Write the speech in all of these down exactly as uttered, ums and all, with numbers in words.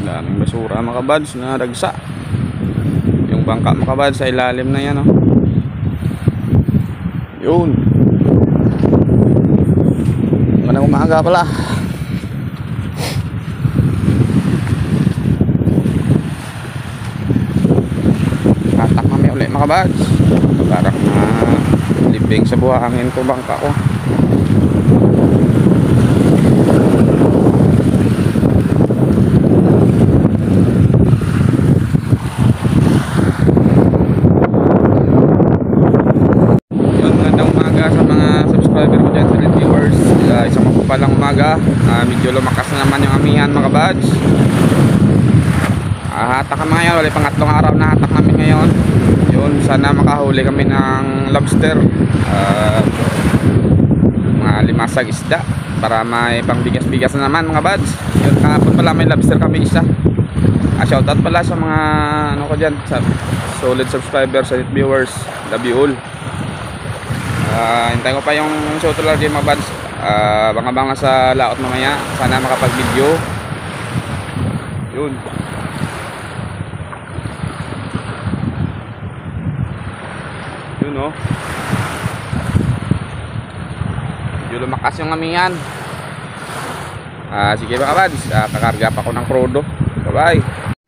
Daming basura mga kabads na ragsa. Yung bangka mga kabads sa ilalim na yan, oh. Yun. Magandang umaga pala. Hatak kami ulit mga kabads. Parang na libing sa buhangin ko bangka ko. Palang umaga, uh, medyo lumakas na naman yung amihan mga kabads. uh, Hatak kami ngayon, wala pangatlong araw na hatak namin ngayon. Yun, sana makahuli kami ng lobster, uh, mga limasag isda para may pangbigas-bigas na naman mga kabads. Yun, kahapon pala may lobster kami isa. uh, Shoutout pala sa mga ano ko dyan, sa solid subscribers, solid viewers, love you all. uh, Hintayin ko pa yung shoutout lagi mga kabads. Uh, bang-abang sa laot mamaya, sana makapag-video. Yun. Yun, oh. Medyo lumakas yung amihan. uh, Sige mga kabads, uh, kakarga pa ko ng crudo. Bye bye.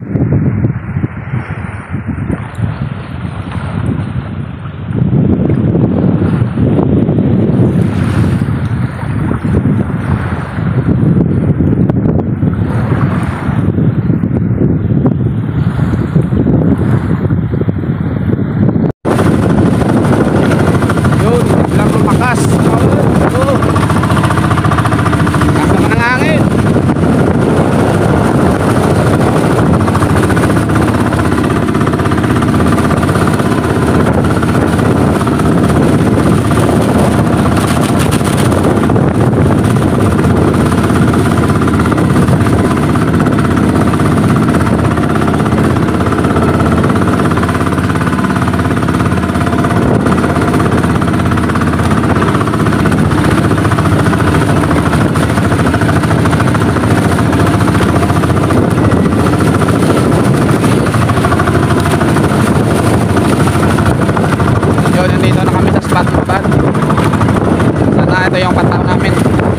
Ito yung pataw namin.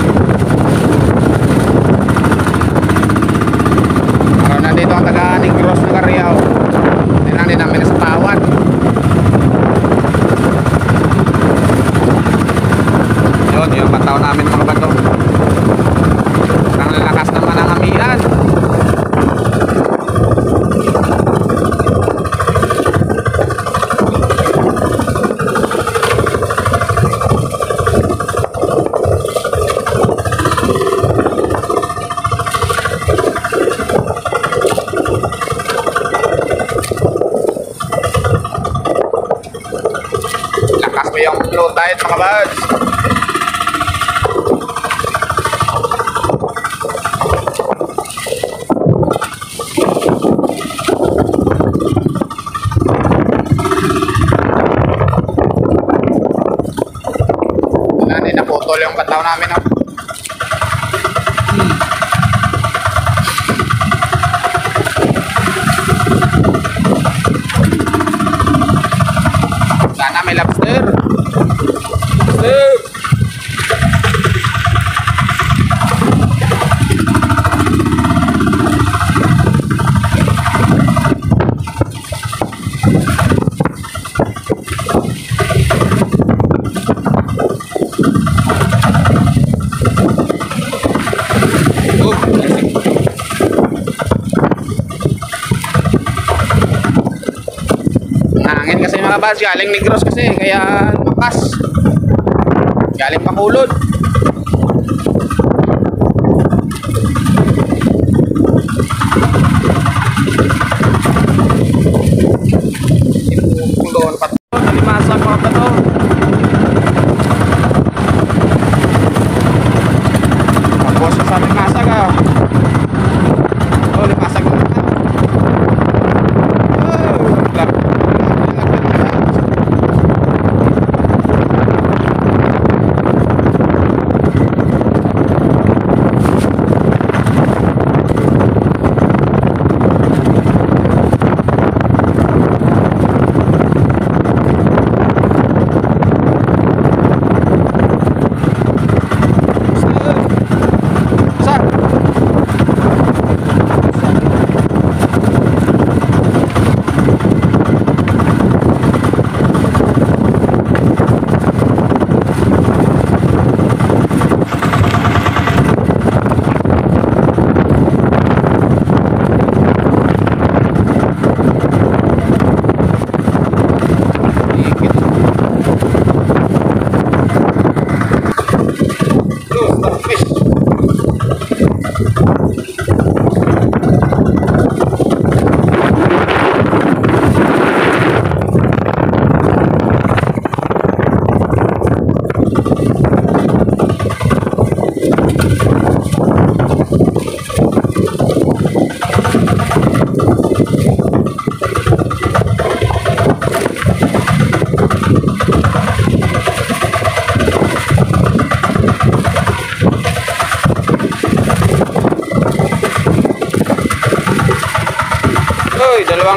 Araw na dito ang taga Negros ng Cariao. Tinang din namin sa Pawat. Yun, yung pataw namin mga bato. Ang lalakas naman ang amihan. Yung low tide mga kabads. Hindi naputol yung pataw namin, oh. Sana may lobster. Hangin kasi mga kabads, galing Negros kasi kaya makas, galing Bacolod. Doon pa to, nalimasag mga pa to. Tapos sa aming masag, ah. Oh, limasag na naman. Oh,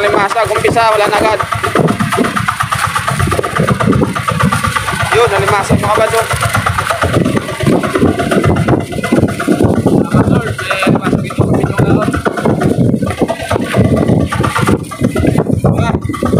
Walang limasa, kumpisa, wala na agad. Yun, nalimasa mga kabad. Oh. Salamat Lord, eh, masakit yung kapit yung laot. Ah.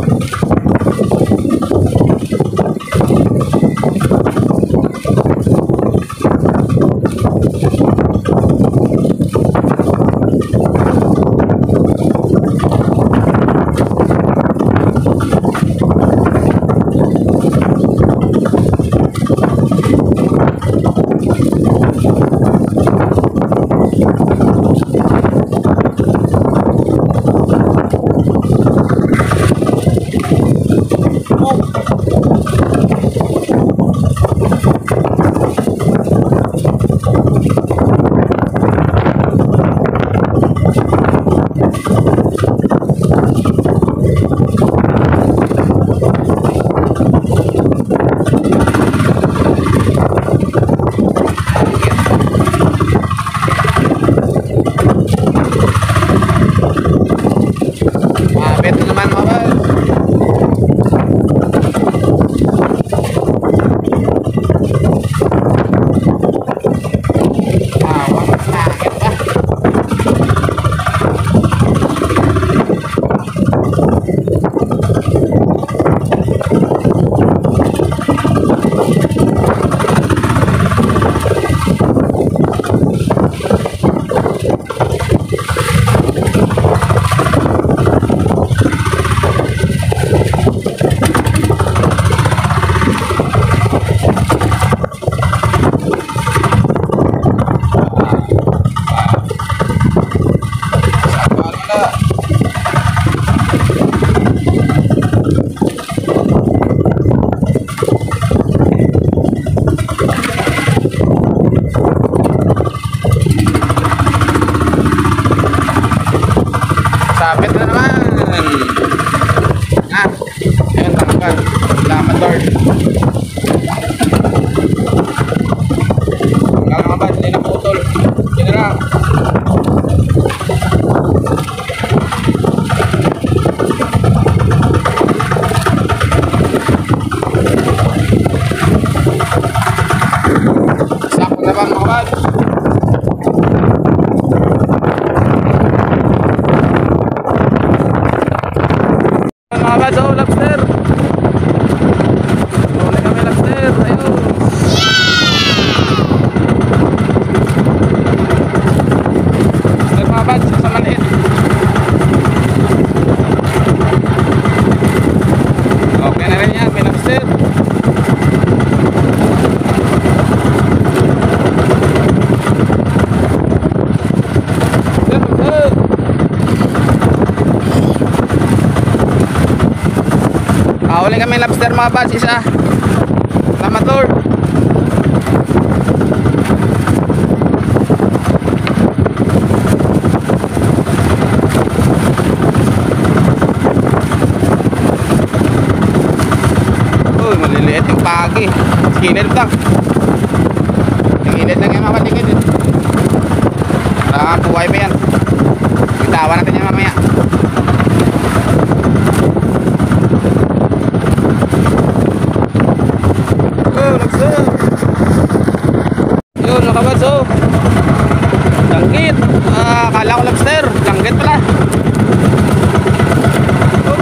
Sabit na naman. Ah, ayun, tanggal. Salamat Lord. Tanggal mga bad, hindi na putol. Yun na lang. Sakot na ba mga bad? Mga bad, oh, lobster. Huli kami lobster. Ayun. Lobster mga bad, sa maliit. Okay na rin yan, may lobster. Huli kami lobster mga bad, isa. Salamat Lord. Uy, maliliit yung pagi. Skinner lang. Yung init lang yung mga patingin. Parang buhay pa yan. Bitawan natin yan mamaya. Yun, nakabad, oh. Langgit. Ah, akala ko lobster. Langgit pala. Oh.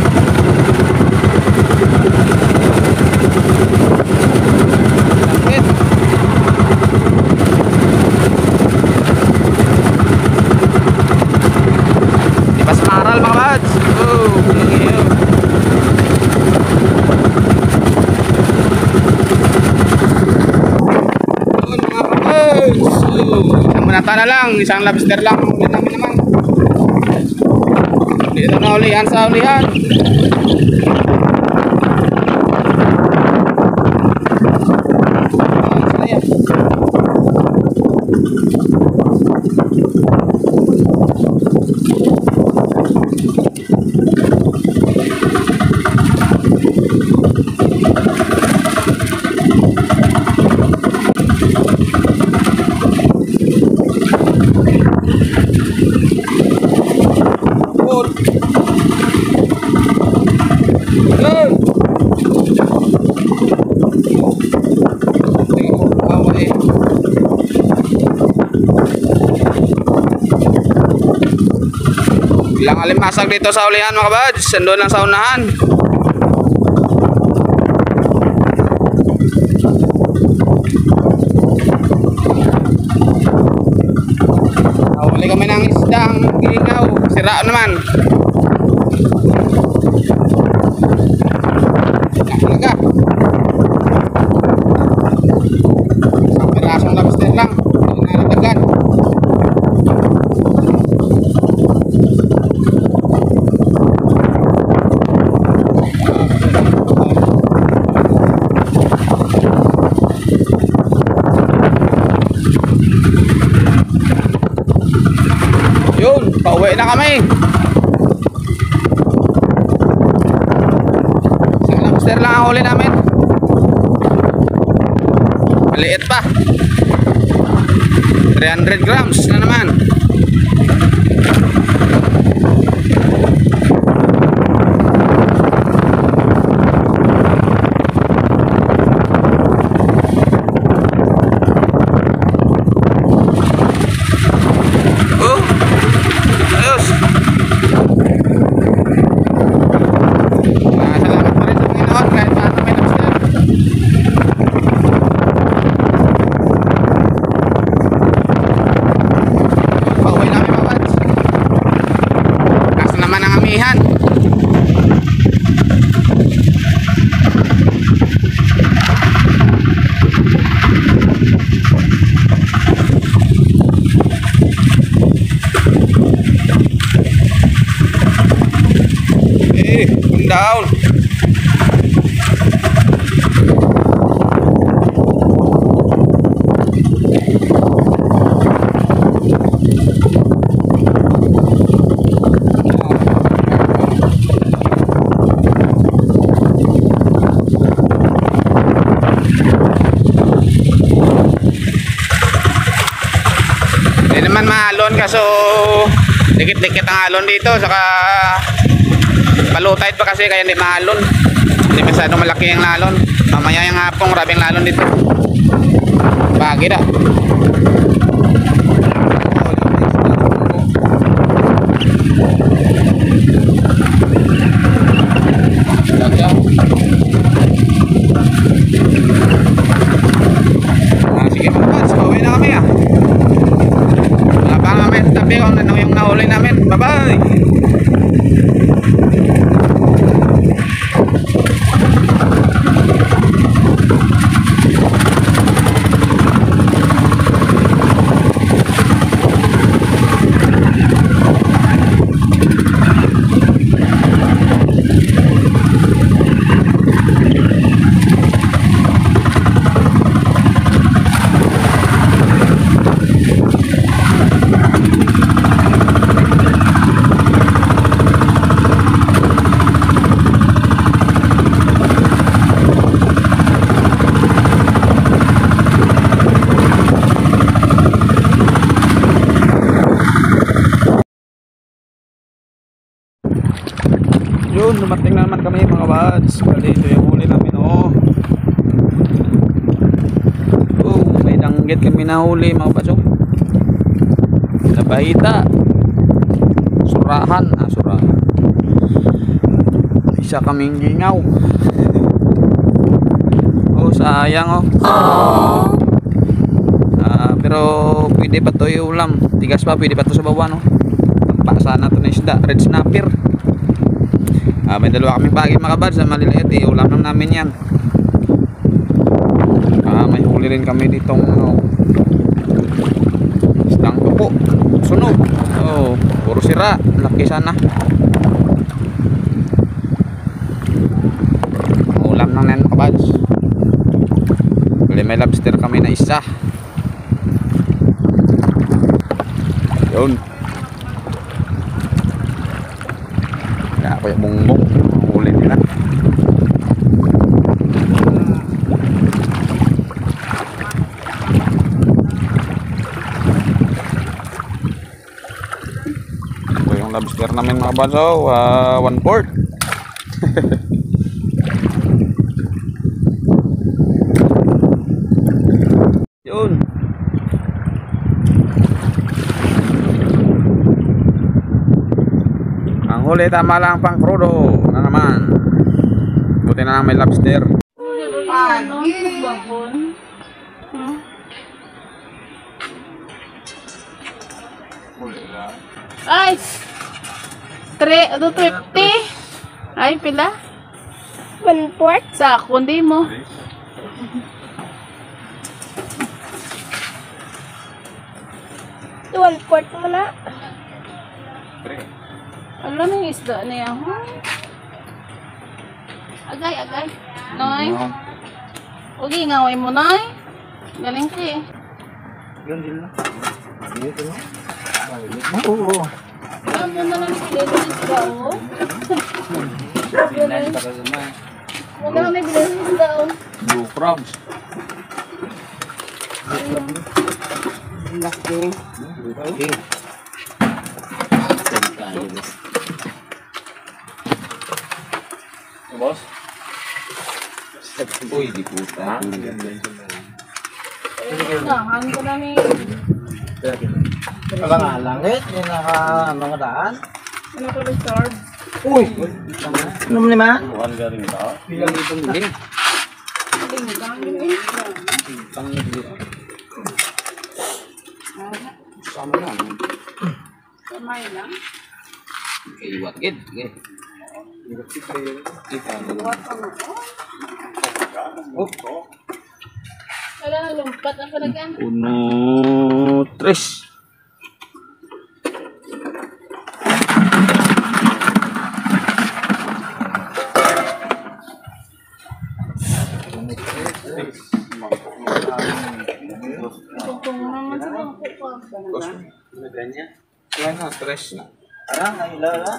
Langgit. Di pa samaral mga bads. Oh, yun. Isang manata na lang, isang lobster lang. Ulit namin naman. Dito na ulihan sa ulihan. Ilang alimasag dito sa ulihan mga kabads. Andun lang sa unahan. Huli kami ng isdang gingaw. Sira naman. Talaga. Isang pirasong lobster lang. Hindi na nalagyan. Yun, pauwi na kami. Isang lobster lang ang huli namin. Maliit pa. three hundred grams na naman. Down. Hindi naman maalon kaso dikit-dikit ang alon dito saka palutay pa kasi kaya hindi maalon. Hindi masyadong malaki ang lalon. Mamaya yung hapong rabing lalon dito. Bagi na. Ah, sige mga pads, pauwi na kami ah. Wala pa kami sa tabi kung ano yung nahuli namin. Bye bye. Yun, dumating na naman kami mga bads. Bali, ito yung huli namin oh. Oh, may danggit kami na huli mga bads oh. Labahita. Surahan, ah surahan. Isa kaming gingaw. Oh, sayang oh. Ah, pero pwede pa to yung ulam. Tigas pa, pwede pa to sa bawah no. Tampa sana to na isda, red snapper. Ah, may dalawa kaming pagi mga kabads na maliliit eh. Ulam lang namin yan. Ah, may huli rin kami ditong ano, isdang tupo. Sunog. Oh, puro sira. Laki sana. Ulam lang yan mga kabads. Bali may lobster kami na isa. Yun. Kaya bongbong huli nila. Ito yung lobster namin mga baso, uh, one fourth. Yun. panghuli tama lang pang crudo na naman. Buti na lang may lobster. Ay, tre, ano, fifty? Ay, pila? One fourth. Sa kundi mo. One fourth mo na. Alam mo yung isda na yan. huh? Agay, agay. Noy. Okay, ngaway mo, Noy. Galing ka eh. Oo. Alam mo na lang sila ng isda, oh. Huwag na may bilang isda, oh. Blue crabs. Boss? Uy, di puta. Nahan ko na ni... Wala nga langit, yung naka mga daan. Ano ko reserve? Uy! Ano mo naman? Bukan galing ito. Bilang dito din. Galing ka, yung isda. Sama lang. Kamay lang. Iwat gid. Buhat pa mo, oh. Wala na lumpat ang panagan. Uno, tres. Kung naman sa mga kupa. Wala na, tres na. Ah, ay lala.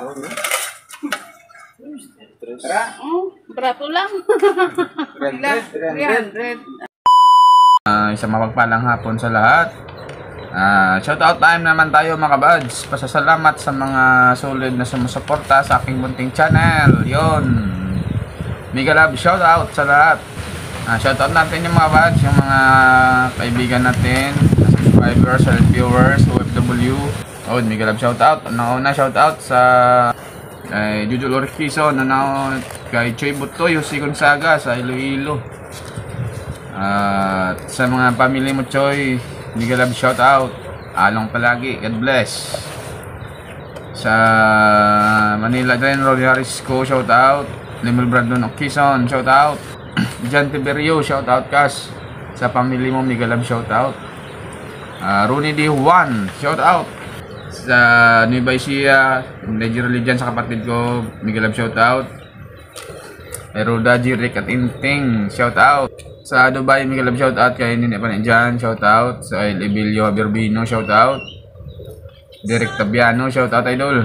Oh, brato lang. three hundred. Uh, isang mapagpalang hapon sa lahat. Uh, shoutout time naman tayo mga kabads. Pasasalamat sa mga solid na sumusuporta sa aking munting channel. Yon. Mega love shoutout sa lahat. Uh, shoutout natin yung mga kabads, yung mga kaibigan natin, subscribers, viewers, O F W. Oh, mega love shoutout. Una-una shoutout sa kay Juju Loris Quezon, ano, kay Choy Butoy, Jose Gonzaga sa Iloilo. At uh, sa mga pamilya mo, Choy, mega love shout out. Along palagi, God bless. Sa Manila din, Rolly Harisco, shout out. Limel Brandon of Quezon, shout out. Jan Tiberio, shout out kas. Sa pamilya mo, mega love shout out. uh, Rooney D. Juan, shout out. Sa Nueva Ecija, Nigeria dyan sa kapatid ko, mega love shout out. Eroda, Jirik at Inting, shout out. Sa Dubai, mega love shout out kay Nini Panenjan, shout out. Sa El Ebilio Berbino, shout out. Derek Tabiano, shout out idol.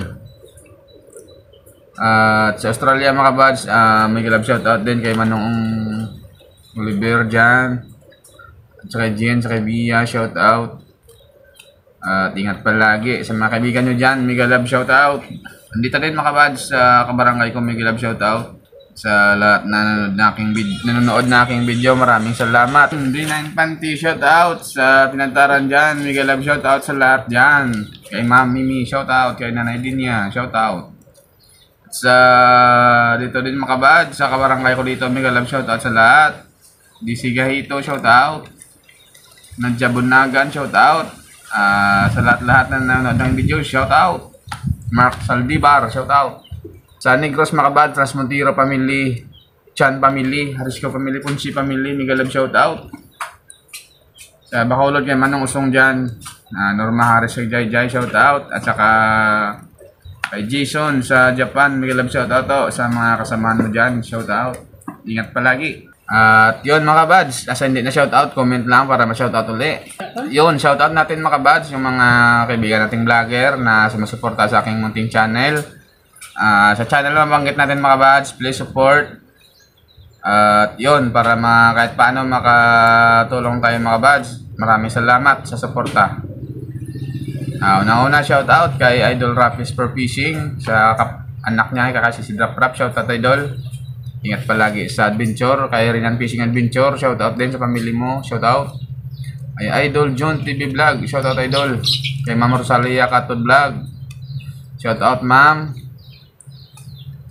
At sa Australia mga kabads, uh, mega love shout out din kay Manong Oliver dyan. At sa kay Jen, sa kay Bia, shout out. At ingat palagi sa mga kaibigan nyo dyan, mega love shout out. Andito din mga kabads sa kabarangay ko, mega love shout out. Sa lahat na nanonood na aking, nanonood na aking video, maraming salamat. D nine Panty, shout out. Sa pinantaran dyan, mega love shout out sa lahat dyan. Kay Ma'am Mimi, shout out. Kay Nanay Dinya, shout out. Sa dito din mga kabad, sa kabarangay ko dito, mega love shout out sa lahat. D C Gahito, shout out. Nadja Bunagan, shout out. Uh, sa lahat-lahat na nanonood ng video, shout out. Mark Saldivar, shout out. Sa Negros Macabad, Transmontero family, Chan family, Harisco family, Punsi family, mega love shout out. Sa Bacolod kay Manong Usong dyan, uh, Norma Harris kay Jai Jai, shout out. At saka kay Jason sa Japan, mega love shout out to. Sa mga kasamahan mo dyan, shout out. Ingat palagi. At yun mga kabads, nasa hindi na shoutout, comment lang para ma-shoutout uli. Yun, shoutout natin mga kabads, yung mga kaibigan nating vlogger na sumusuporta sa aking munting channel. Uh, sa channel mabanggit natin mga kabads, please support. At yun, para ma kahit paano makatulong tayo mga kabads, maraming salamat sa suporta. Uh, Una-una shoutout kay Idol Rapis for Fishing, sa anak niya, kakasi si Drop Rap, shoutout Idol. Ingat palagi sa adventure, kay Rinan Fishing Adventure, shout out din sa pamilya mo, shout out. Ay Idol John T V Vlog, shout out Idol. Kay Ma'am Rosalia Katod Vlog, shout out Ma'am.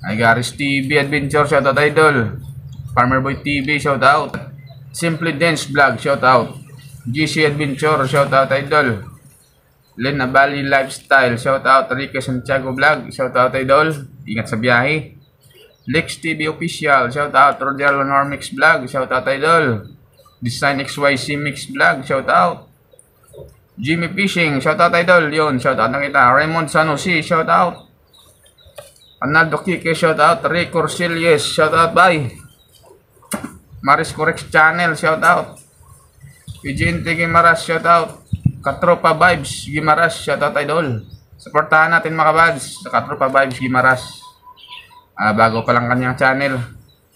Ay Garis T V Adventure, shout out idol. Farmer Boy T V, shout out. Simply Dance Vlog, shout out. G C Adventure, shout out idol. Lena Valley Lifestyle, shout out. Ricky Santiago Vlog, shout out idol. Ingat sa biyahe. Lex T V Official, shout out. Roger Lenor Mix Vlog, shout out idol. Design X Y C Mix Vlog, shout out. Jimmy Fishing, shout out idol. Yun, shout out na kita. Raymond Sanusi, shout out. Arnaldo Kike, shout out. Rick Corsilius, shout out. Bye. Maris Corex Channel, shout out. Eugene Gimaras, shout out. Katropa Vibes Gimaras, shout out idol. Supportahan natin mga kabads sa Katropa Vibes Gimaras. Uh, bago pa lang kanyang channel.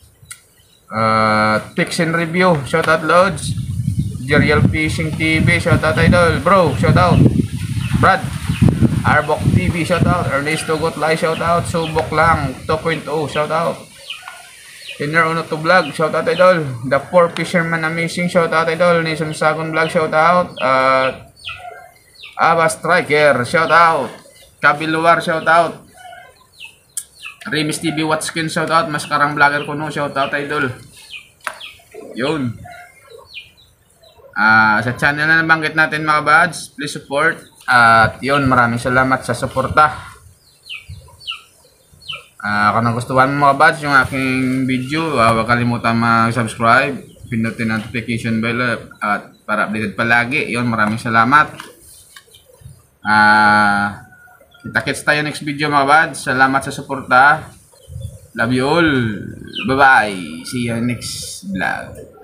Uh, Picks and Review, shout out Lods. Jerial Fishing T V, shout out idol. Bro, shout out. Brad Arbok T V, shout out. Ernesto Gotlay, shout out. Subok lang two point oh, shout out. Inner Uno to Vlog, shout out idol. The Four Fisherman Amazing, shout out idol. Nation Sagon Vlog, shout out. Uh, Aba Striker, shout out. Kabiluar, shout out. Remis T V Watskin, shout out. Maskarang Vlogger Kuno, shout out idol. Yun. Uh, sa channel na nabanggit natin mga bads, please support. At yun, maraming salamat sa suporta. Uh, kung nagustuhan mo mga bads yung aking video, uh, huwag kalimutan mag-subscribe, pindutin notification bell at para updated palagi. Yun, maraming salamat. Uh, kita-kits tayo next video mga bads. Salamat sa suporta. Love you all. Bye bye. See you next vlog.